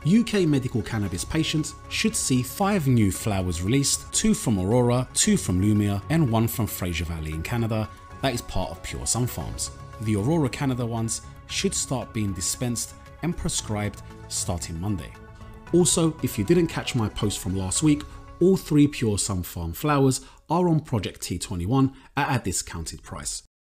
UK medical cannabis patients should see 5 new flowers released, 2 from Aurora, 2 from Lumir and 1 from Fraser Valley in Canada that is part of Pure Sunfarms. The Aurora Canada ones should start being dispensed and prescribed starting Monday. Also, if you didn't catch my post from last week, all 3 Pure Sunfarm flowers are on Project T21 at a discounted price.